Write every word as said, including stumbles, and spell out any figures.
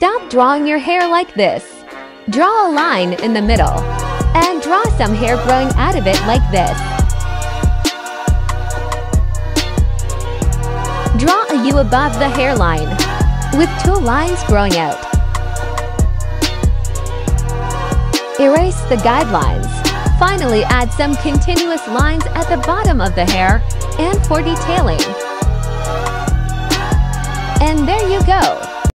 Stop drawing your hair like this. Draw a line in the middle and draw some hair growing out of it like this. Draw a U above the hairline with two lines growing out. Erase the guidelines. Finally, add some continuous lines at the bottom of the hair and for detailing. And there you go!